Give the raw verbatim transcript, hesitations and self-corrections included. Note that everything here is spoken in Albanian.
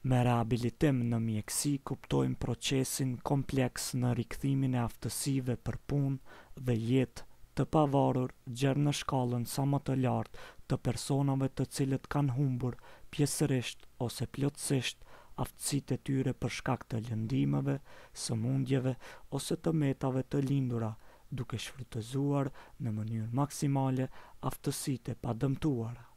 Me rehabilitim në mjekësi kuptojmë procesin kompleks në rikthimin e aftësive për punë dhe jetë të pavarur gjerë në shkallën sa më të lartë të personave të cilët kanë humbur pjesërisht ose plotësisht aftësitë e tyre për shkak të lëndimeve, sëmundjeve ose të metave të lindura, duke shfrytëzuar në mënyrë maksimale aftësitë e padëmtuara.